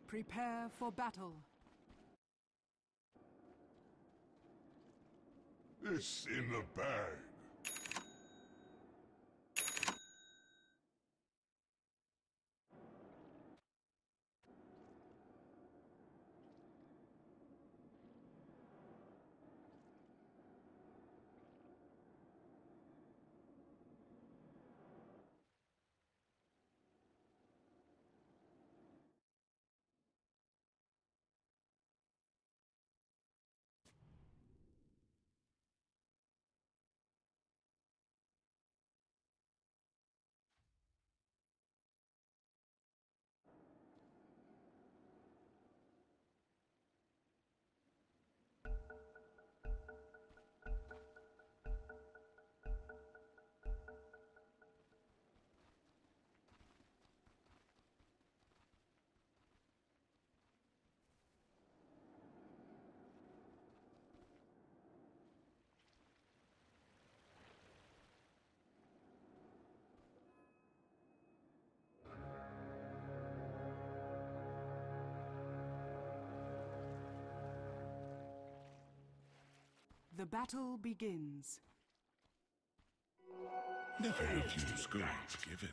Prepare for battle. It's in the bag. The battle begins. Never refuse grace given.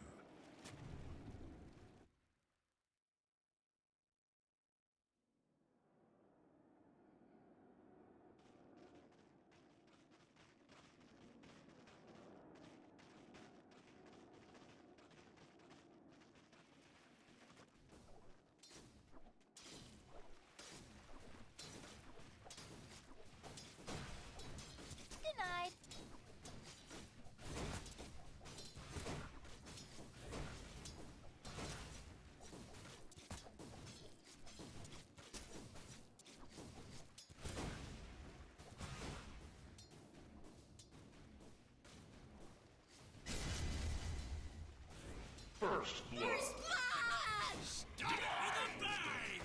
Denied. First blood. Stop with a bang!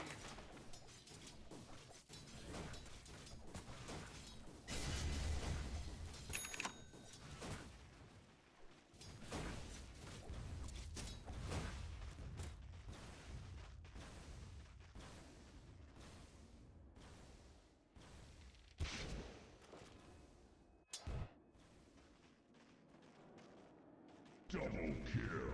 Double kill.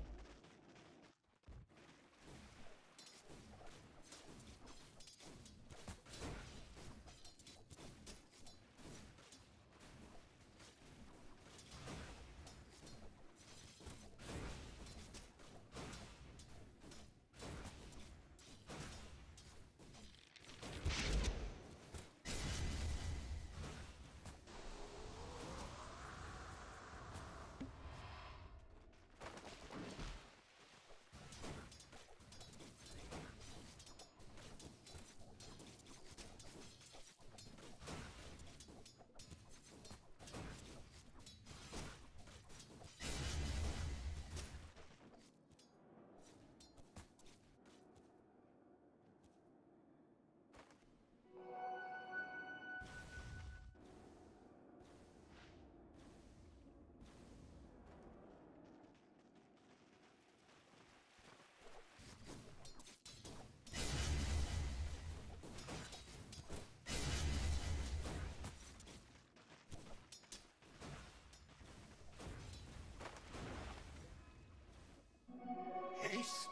Haste.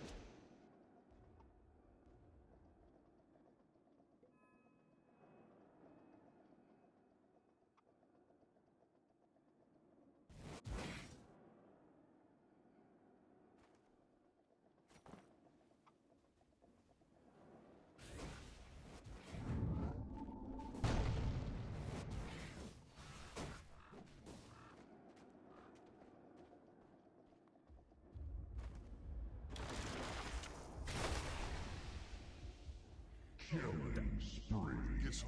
Killing spree. It's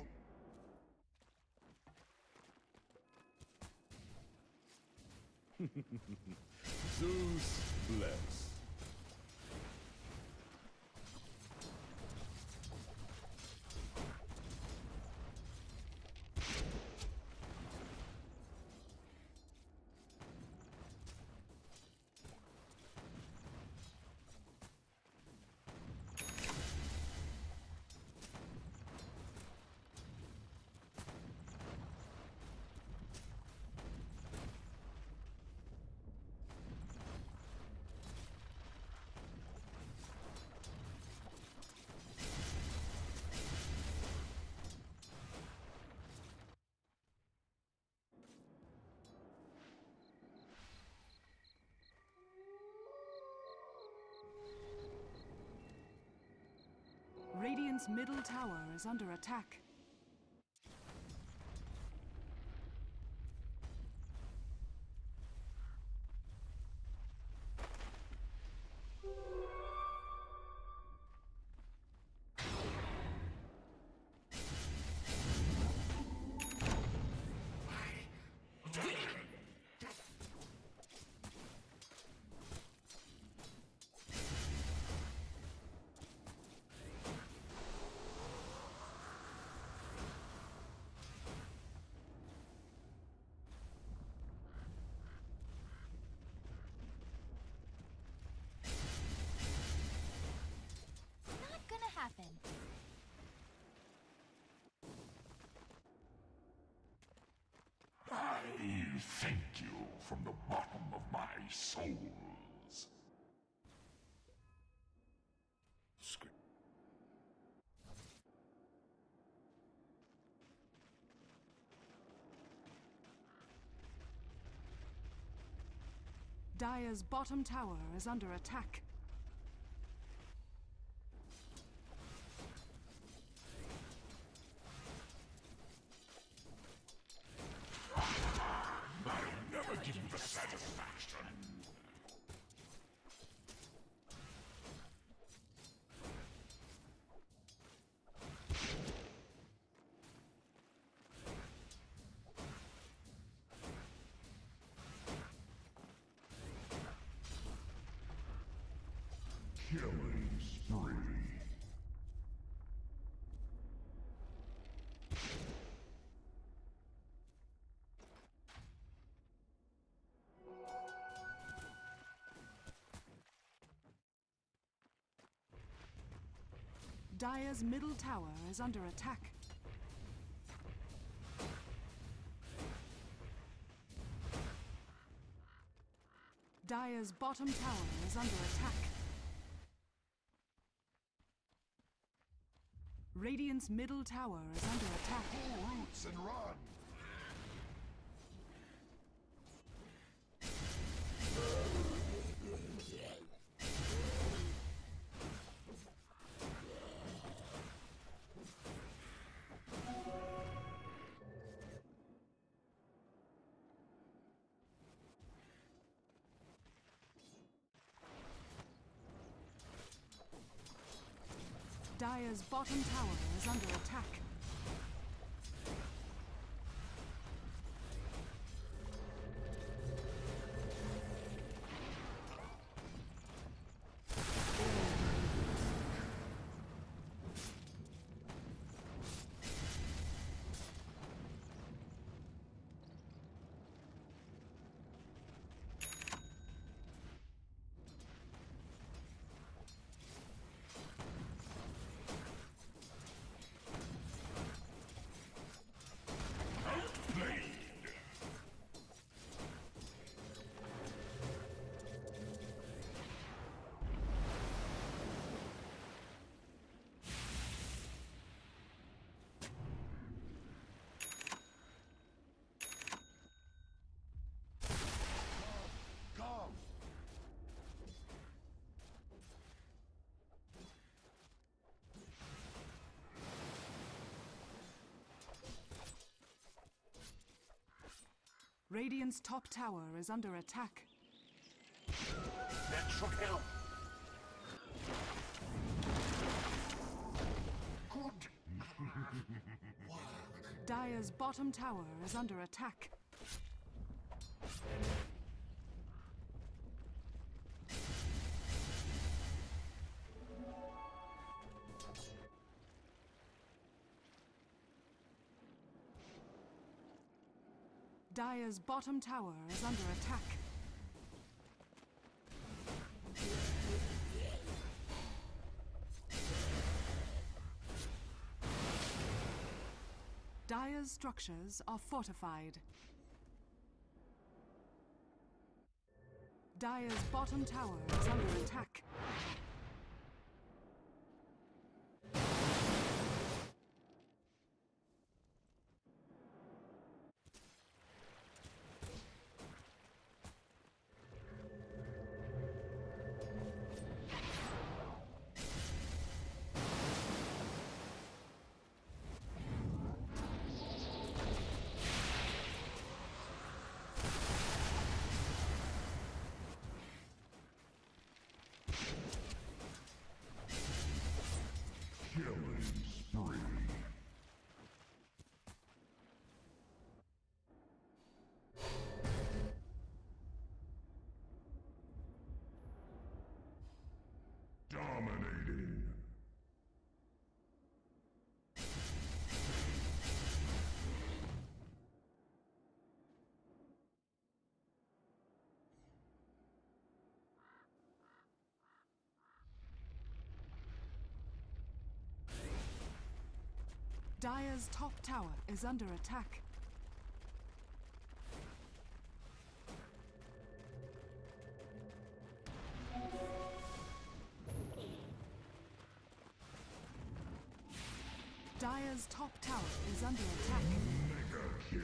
Zeus bless. Radiant's middle tower is under attack. Not gonna happen. I thank you from the bottom of my souls. Script. Dire's bottom tower is under attack. I'll never give you the satisfaction. Killing spree. Dire's middle tower is under attack. Dire's bottom tower is under attack. Radiant's middle tower is under attack. Pull roots and run. Dire's bottom tower is under attack. Radiant's top tower is under attack. That should help. Good. Dire's bottom tower is under attack. Dire's bottom tower is under attack. Dire's structures are fortified. Dire's bottom tower is under attack. Dire's top tower is under attack. Dire's top tower is under attack. Mega kill.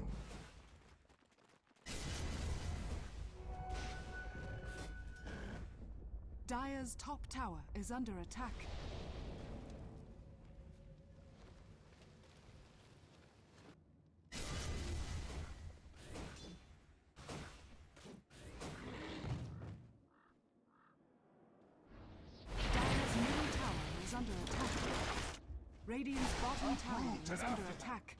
Dire's top tower is under attack. Dire's middle tower is under attack. Radiant's bottom tower is under attack.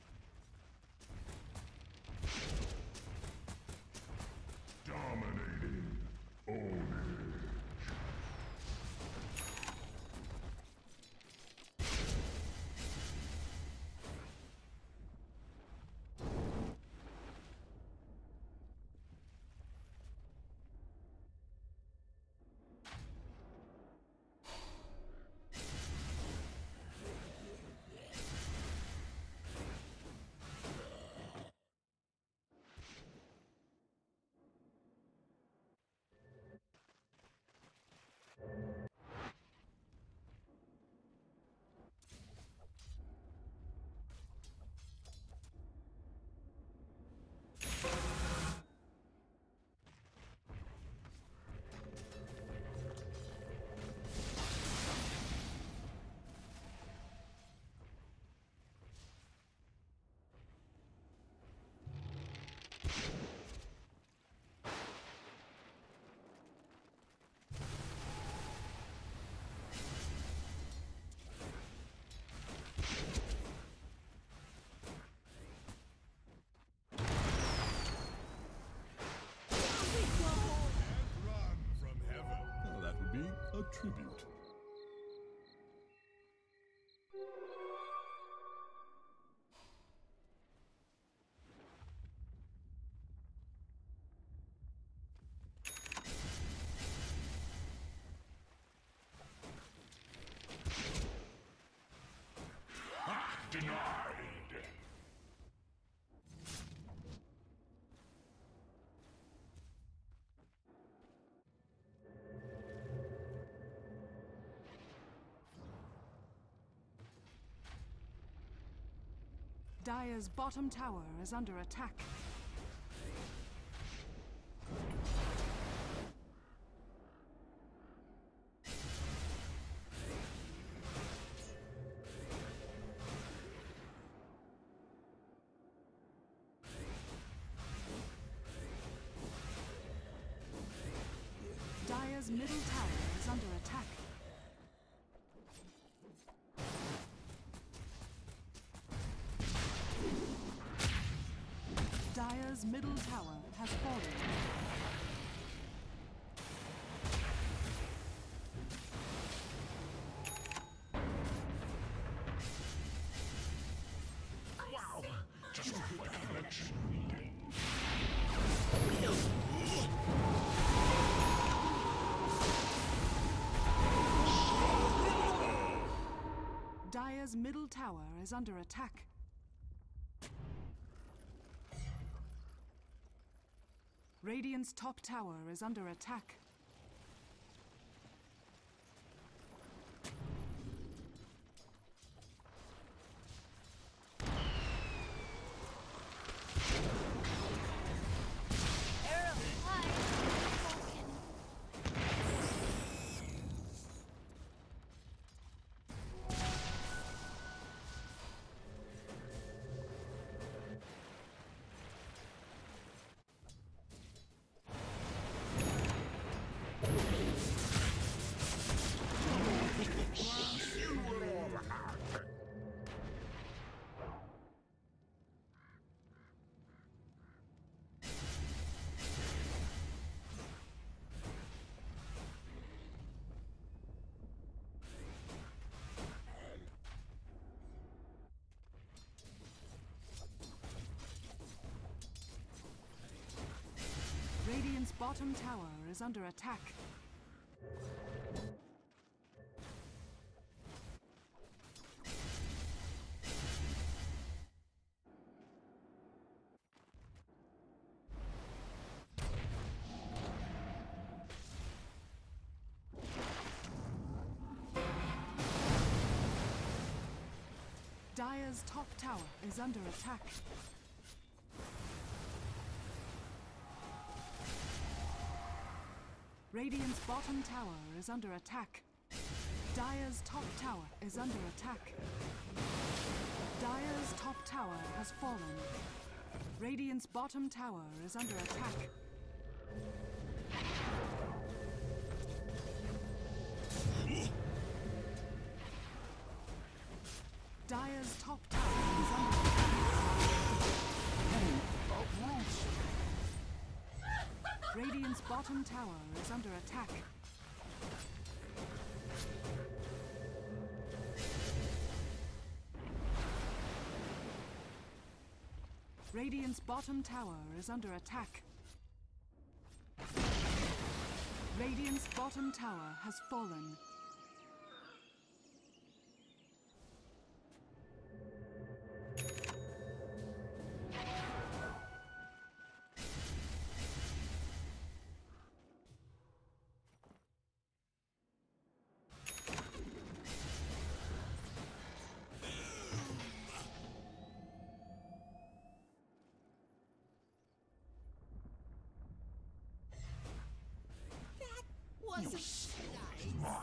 Dominating. Ownage. A tribute. Denied. Dire's bottom tower is under attack. Dire's middle tower is under attack. Dire's middle tower has fallen. Wow. Just like a connection. Dire's middle tower is under attack. Radiant's top tower is under attack. Arrow flies. Radiant's bottom tower is under attack. Dire's top tower is under attack. Radiant's bottom tower is under attack. Dire's top tower is under attack. Dire's top tower has fallen. Radiant's bottom tower is under attack. Dire's top tower is under attack. Radiant's bottom tower is under attack. Radiant's bottom tower is under attack. Radiant's bottom tower has fallen. Your soul is mine.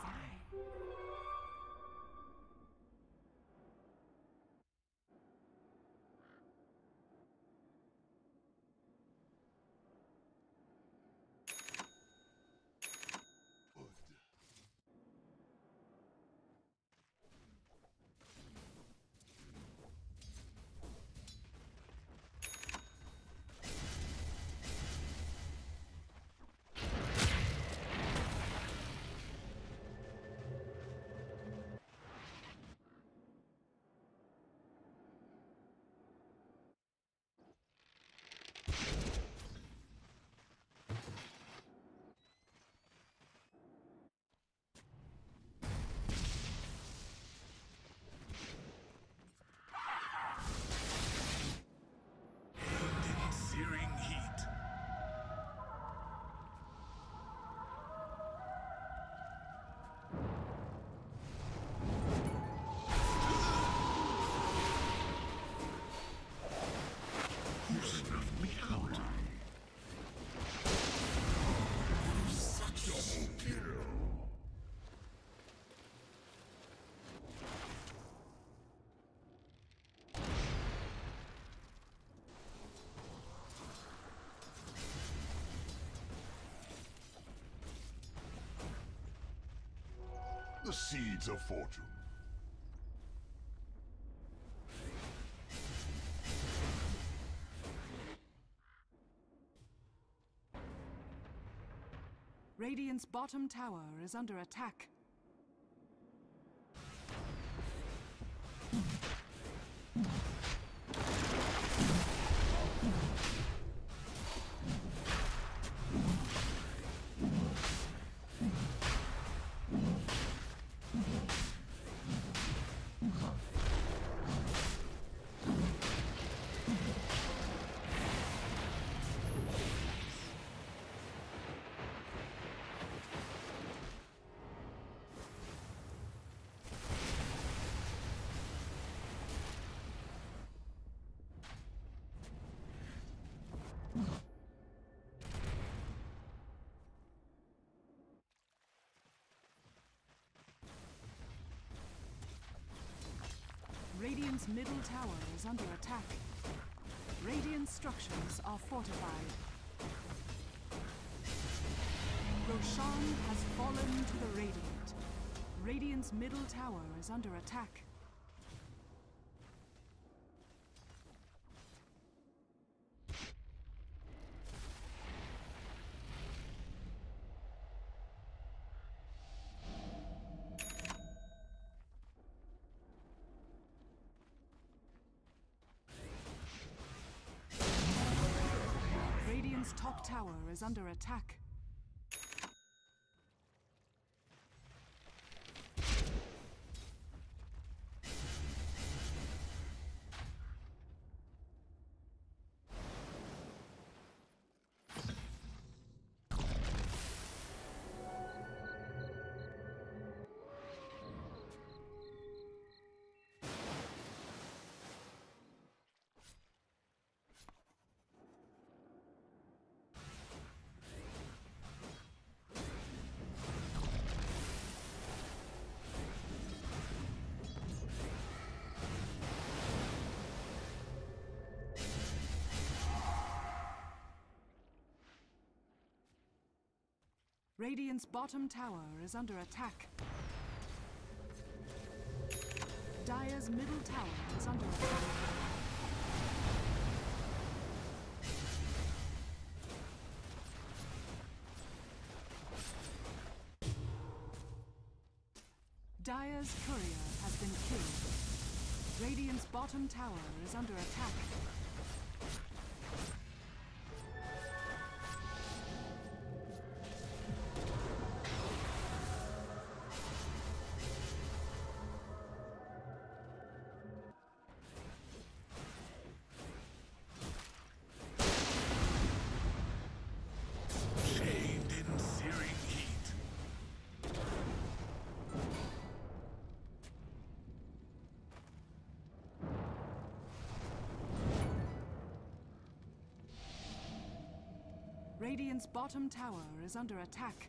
Searing heat. You snuffed me out. Double kill. The seeds of fortune. Radiant's bottom tower is under attack. Radiant's middle tower is under attack. Radiant structures are fortified. Roshan has fallen to the Radiant. Radiant's middle tower is under attack. Radiant's top tower is under attack. Radiant's bottom tower is under attack. Dire's middle tower is under attack. Dire's courier has been killed. Radiant's bottom tower is under attack. Chained in searing heat. Radiant's bottom tower is under attack.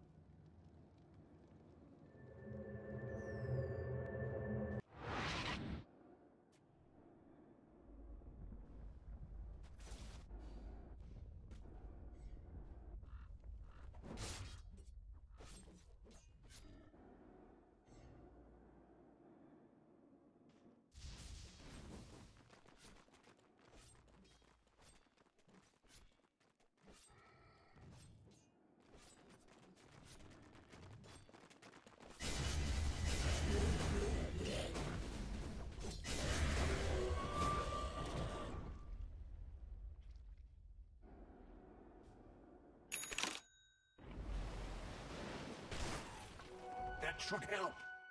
That should help.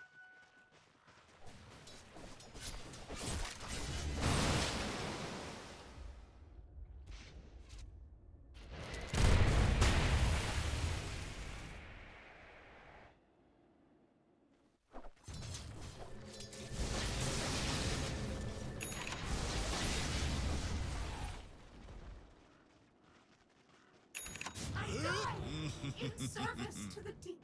I die in service to the deep.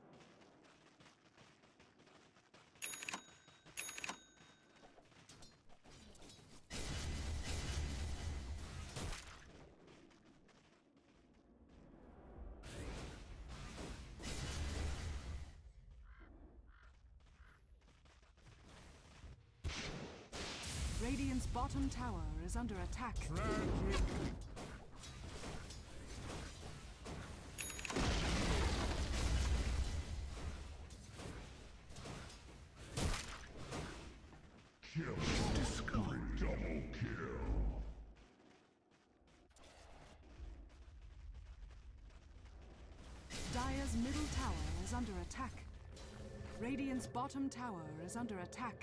Radiant's bottom tower is under attack. Kill. Discovered. Double kill. Dire's middle tower is under attack. Radiant's bottom tower is under attack.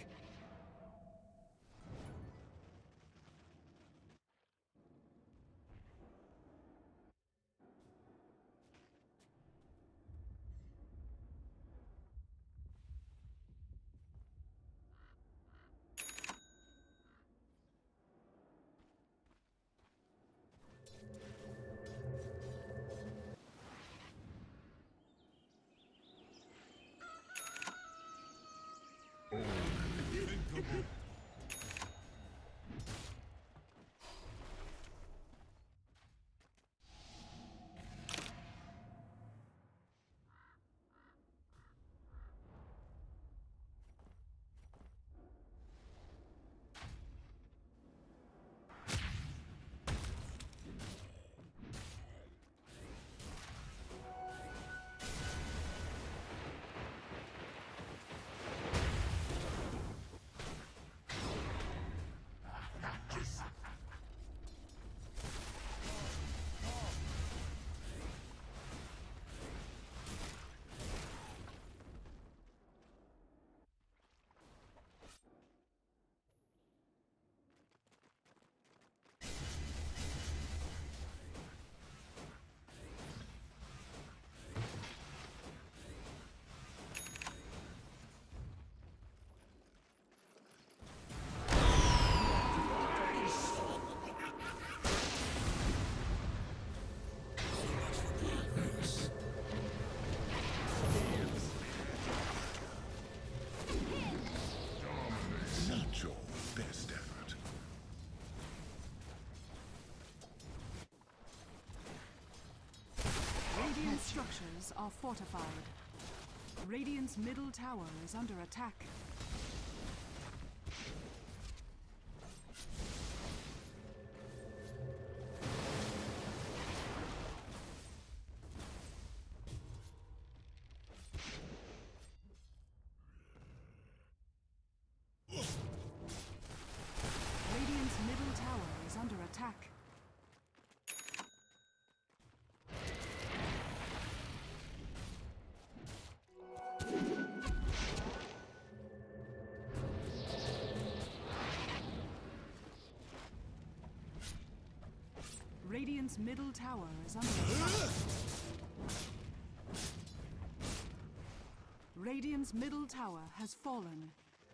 structures are fortified. Radiant's middle tower is under attack. Radiant's middle tower is under attack. Radiant's middle tower is under attack. Radiant's middle tower has fallen.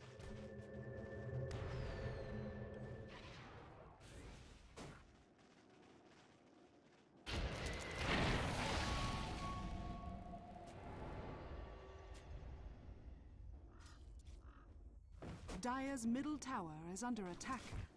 Dire's middle tower is under attack.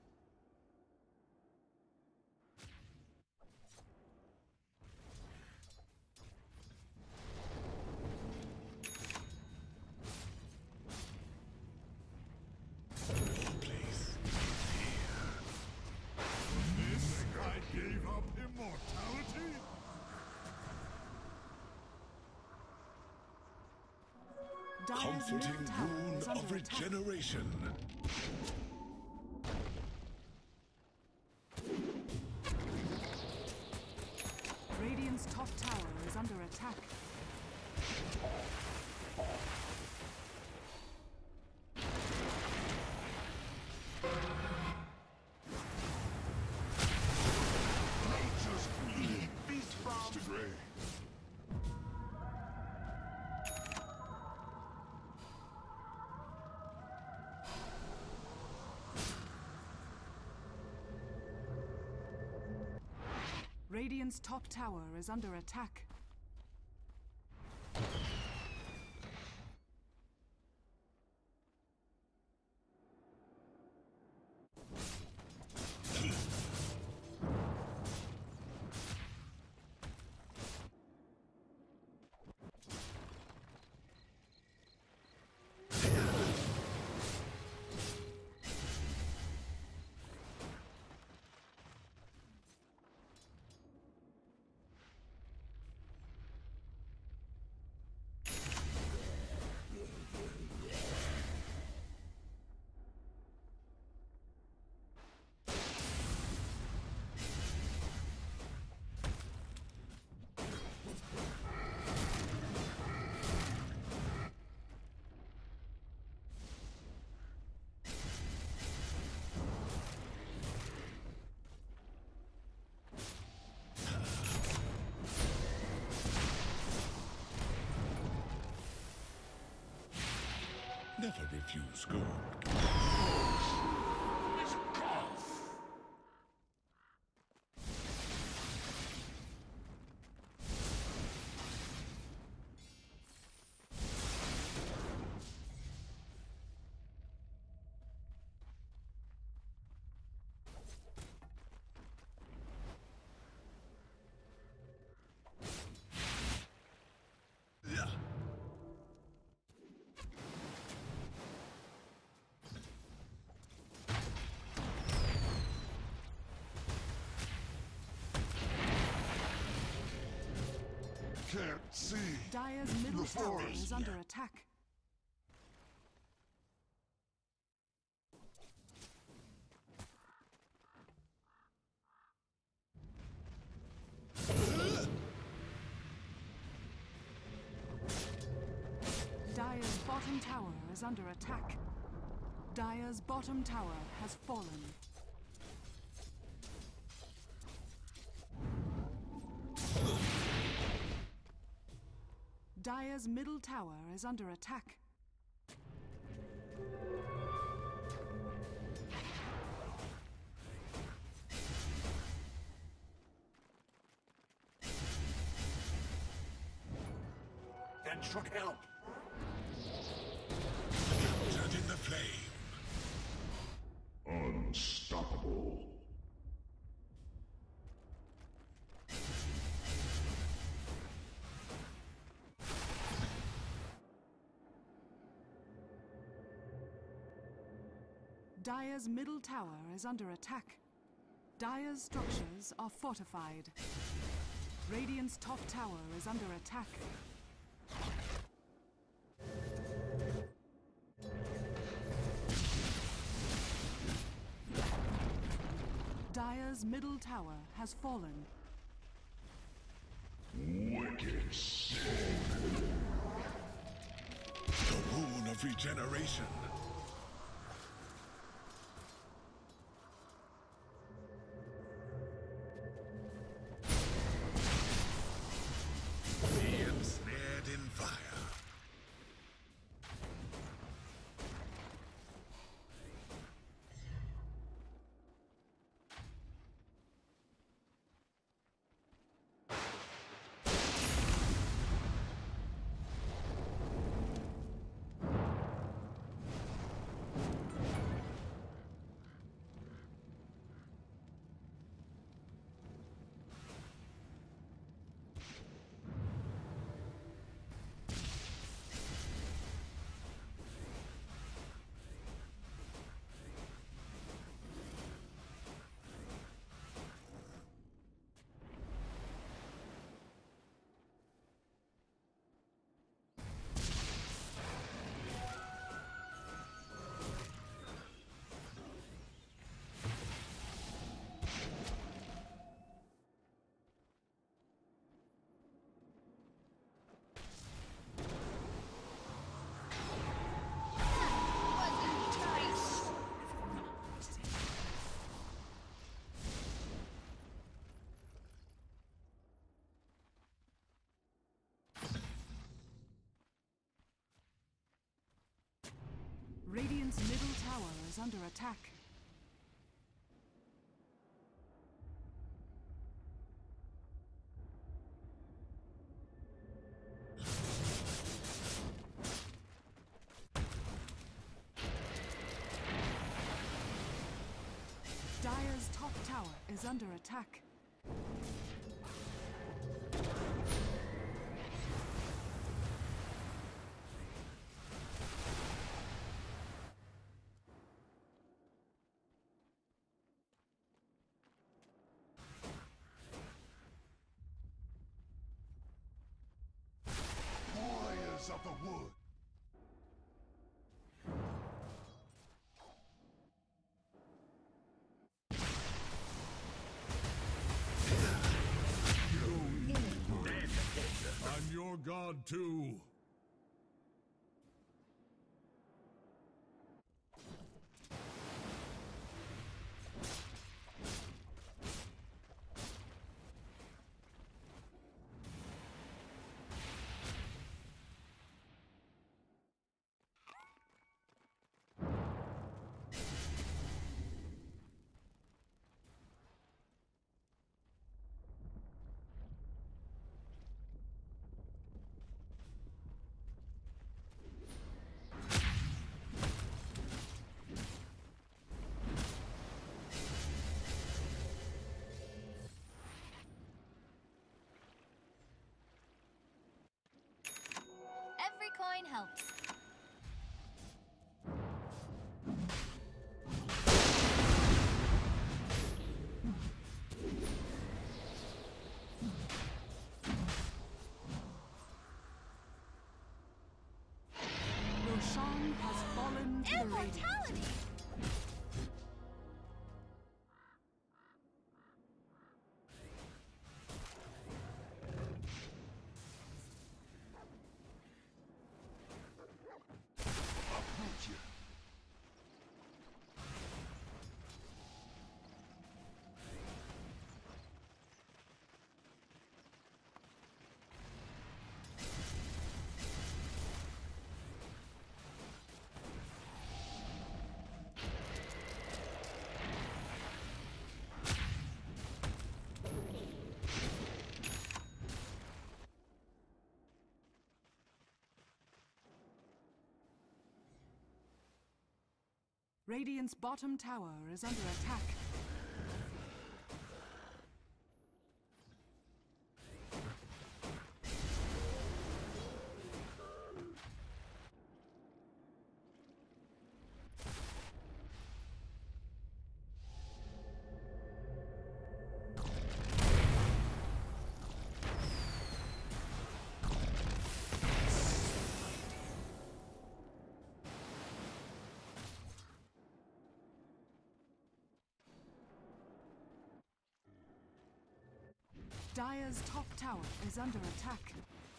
Comforting rune of regeneration. Radiant's top tower is under attack. Nature's queen beast from to gray. Radiant's top tower is under attack. Never refuse gold. Can't see. Dire's middle The tower forest. is under attack. Dire's bottom tower is under attack. Dire's bottom tower has fallen. Dire's middle tower is under attack. That should help. Captured in the flame. Unstoppable. Dire's middle tower is under attack. Dire's structures are fortified. Radiant's top tower is under attack. Dire's middle tower has fallen. Wicked sin. The rune of regeneration. Be ensnared in fire. Radiant's middle tower is under attack. Dire's top tower is under attack. Warriors of the wood. I'm your god too. Every coin helps. Roshan has fallen to the Radiant. Immortality! Approach it. Radiant's bottom tower is under attack. Dire's top tower is under attack.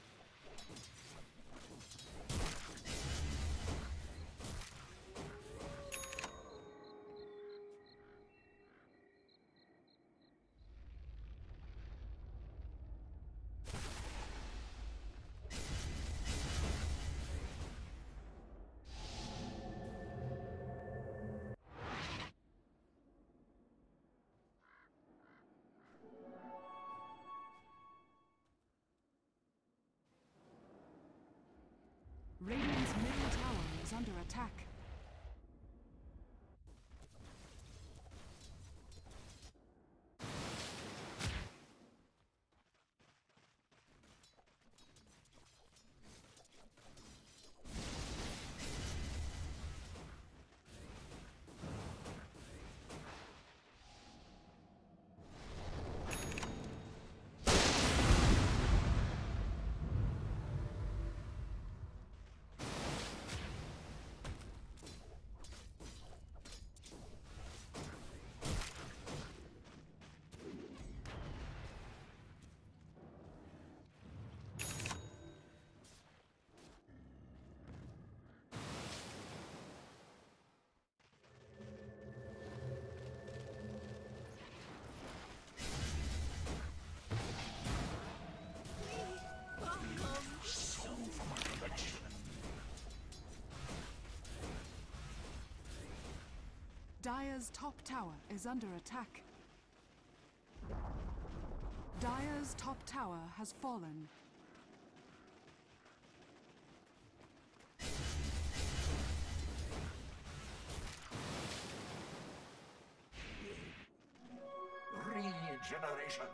Radiant's middle tower is under attack. Dire's top tower is under attack. Dire's top tower has fallen. Regeneration.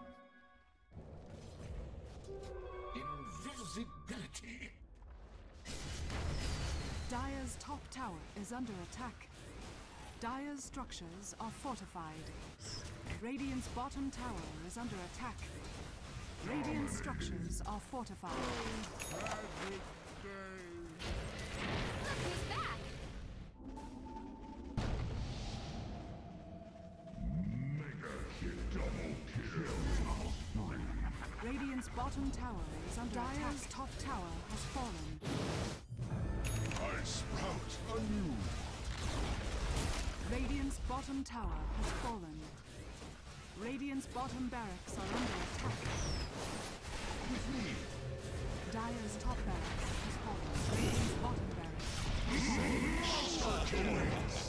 Invisibility. Dire's top tower is under attack. Dire's structures are fortified. Radiant's bottom tower is under attack. Radiant's structures are fortified. Look who's back! Radiant's bottom tower is under attack. Dire's top tower has fallen. I sprout anew. Radiant's bottom tower has fallen. Radiant's bottom barracks are under attack. With me. Dire's top barracks has fallen. Radiant's bottom barracks.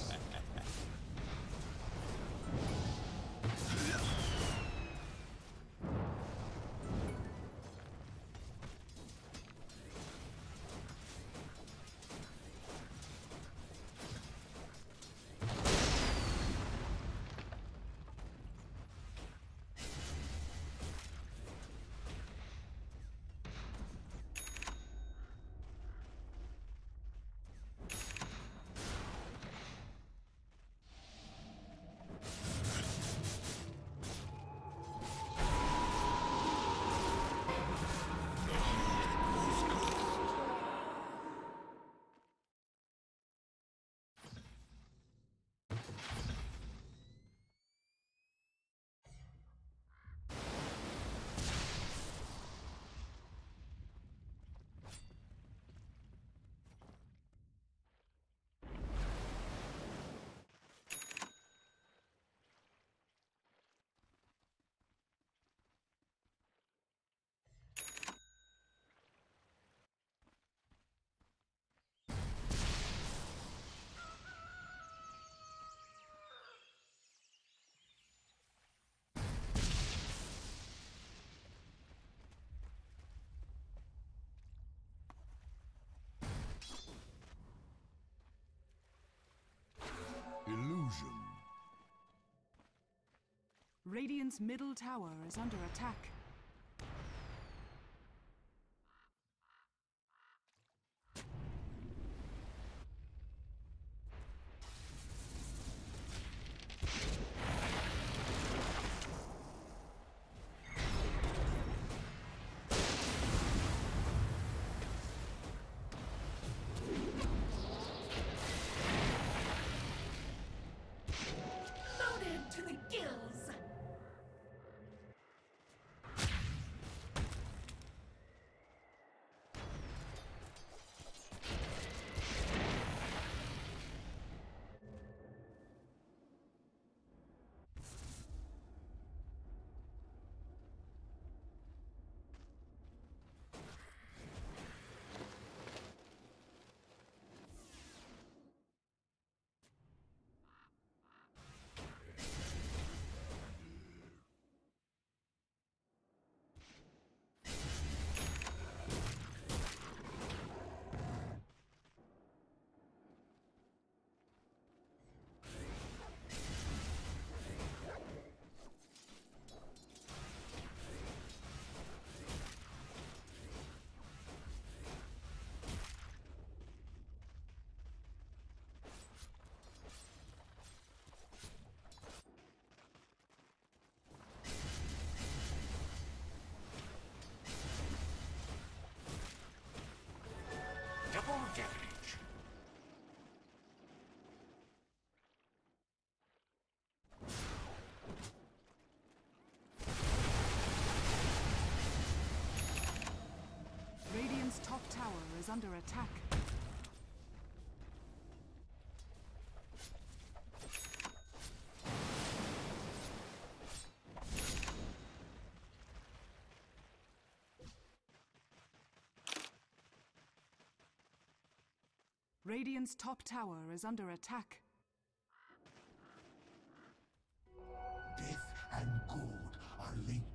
Illusion. Radiant's middle tower is under attack. Loaded to the gills! is under attack. Radiant's top tower is under attack. Death and good are linked.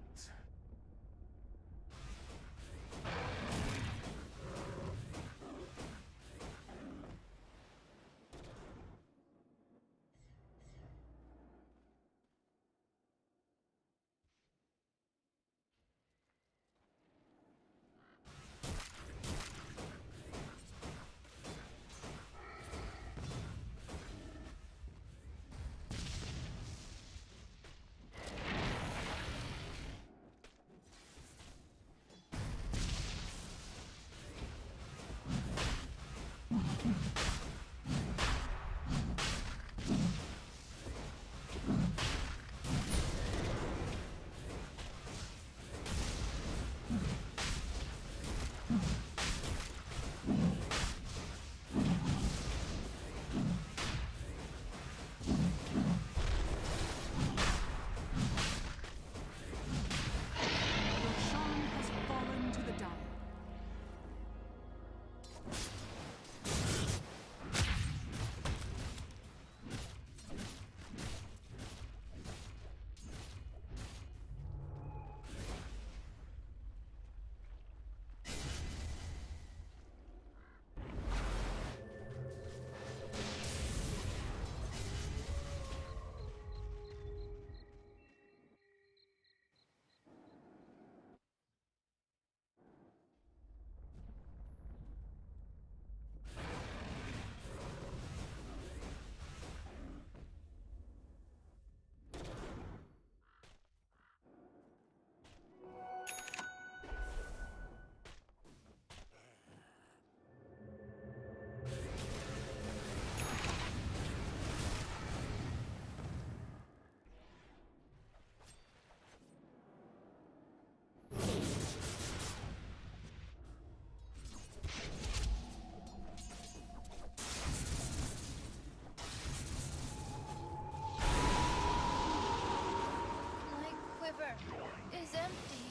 Is empty.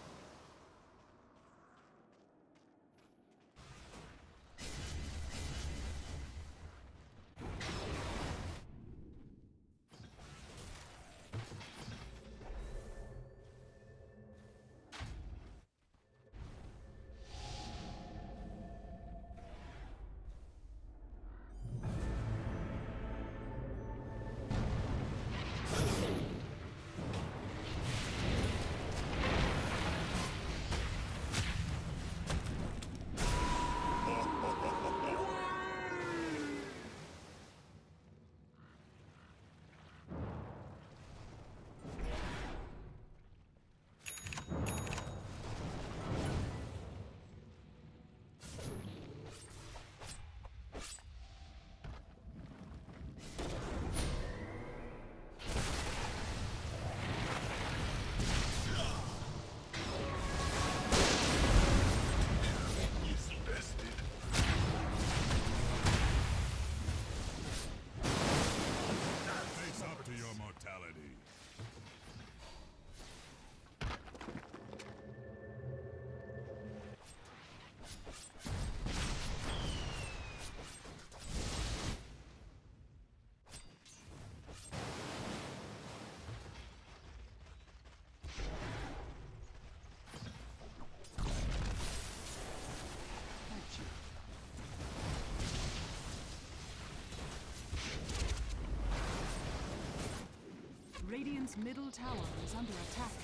Radiant's middle tower is under attack.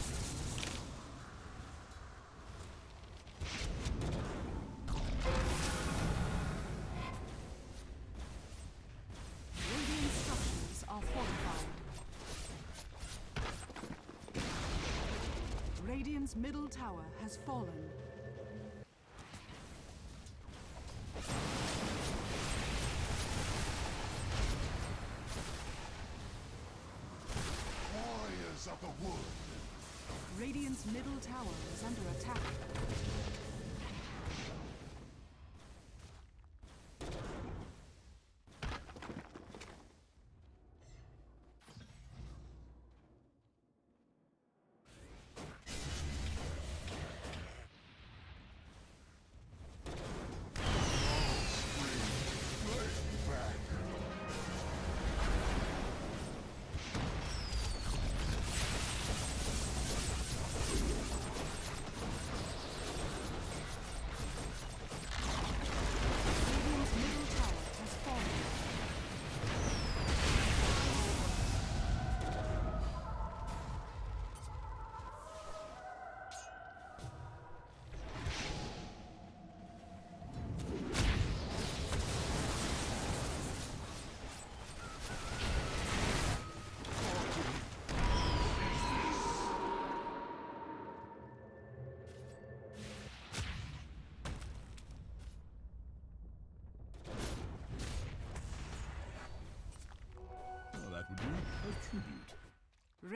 Radiant structures are fortified. Radiant's middle tower has fallen. Of the wood. Radiant's middle tower is under attack.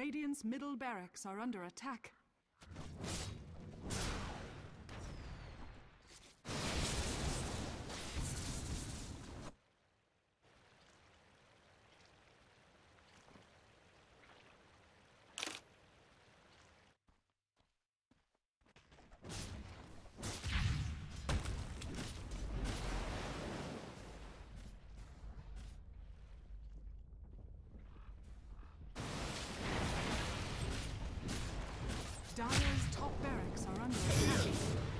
Radiant's middle barracks are under attack. Dire's top barracks are under attack.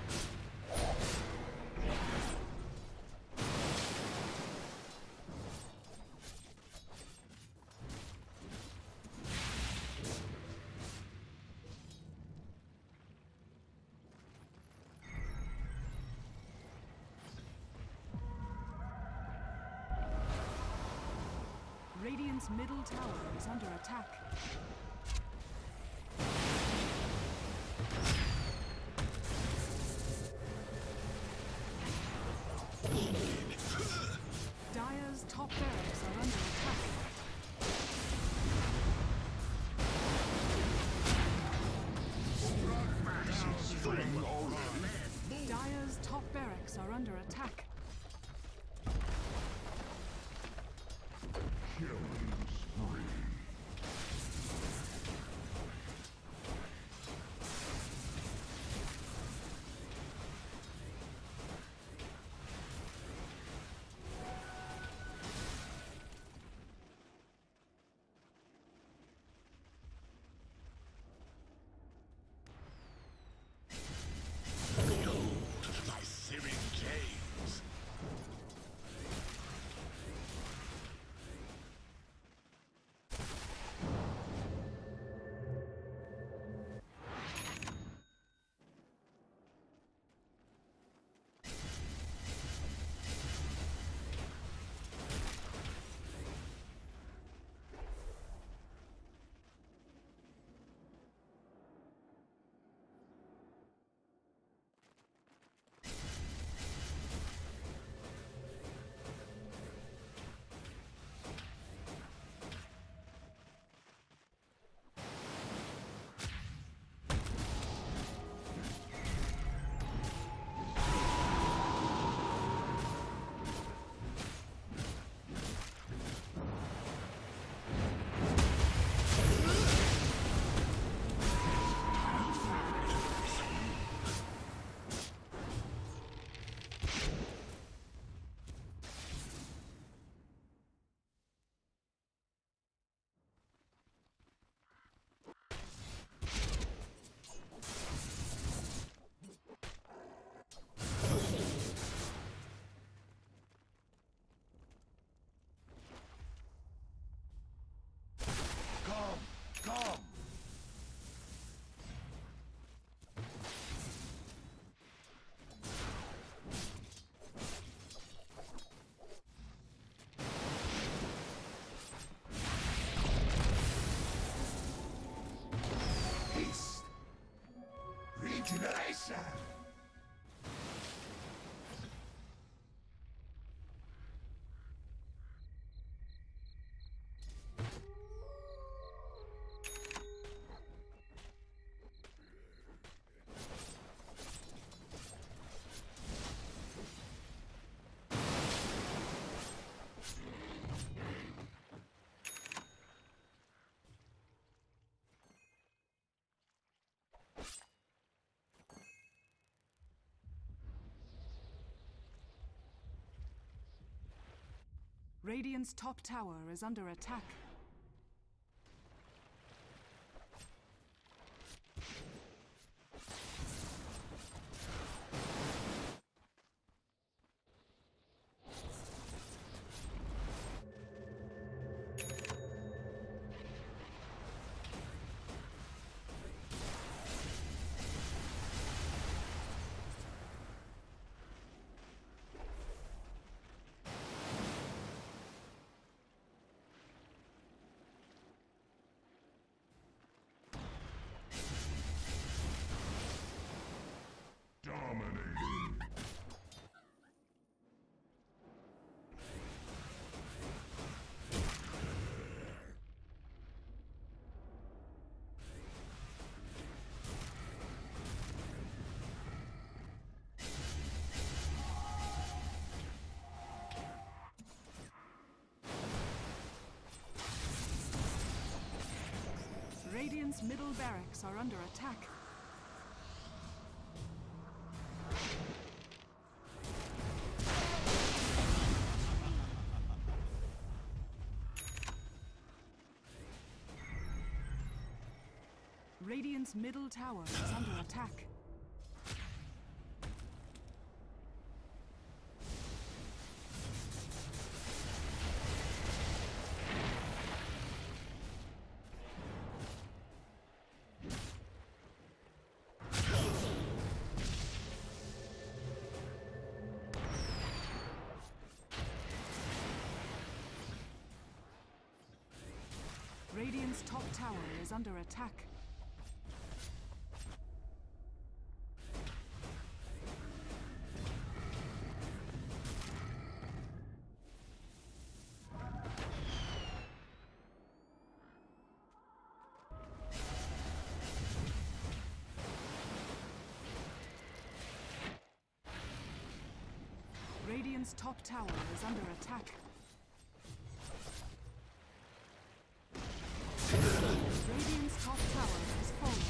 Radiant's middle tower is under attack. Dire's top barracks are under attack. Dire's top barracks are under attack. Killing spree. My searing gaze. Come! Haste. Regeneration. Radiant's top tower is under attack. Radiant's middle barracks are under attack. Radiant's middle tower is under attack. Radiant's top tower is under attack. Radiant's top tower is under attack. Radiant's top tower has fallen.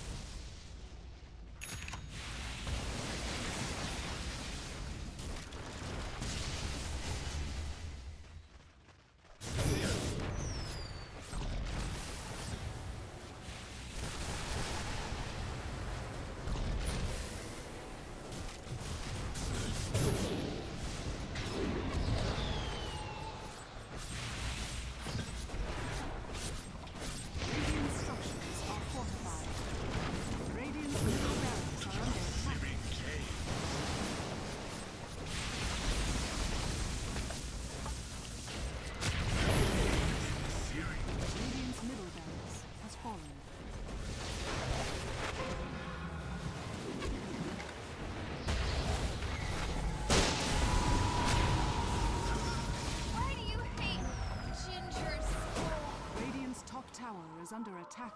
Is under attack.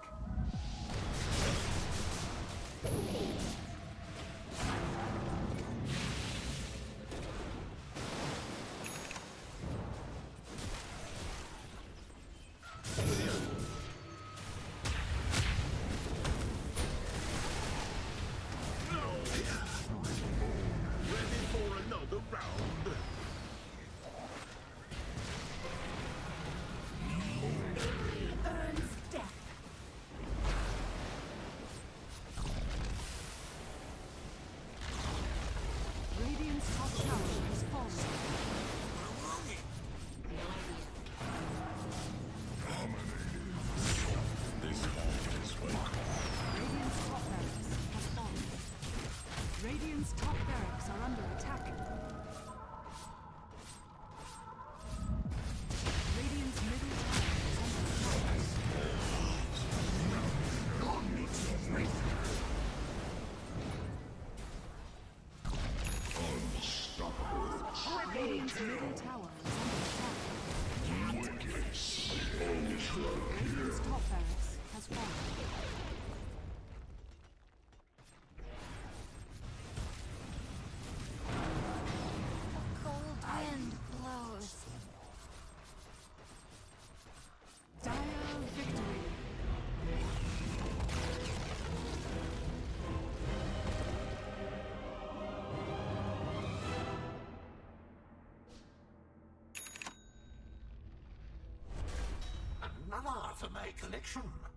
Ready for another round. Radiant's top barracks are under attack. Radiant's middle tower is under attack. Radiant's middle tower is under attack. Radiant's top barracks has fallen. Another for my collection.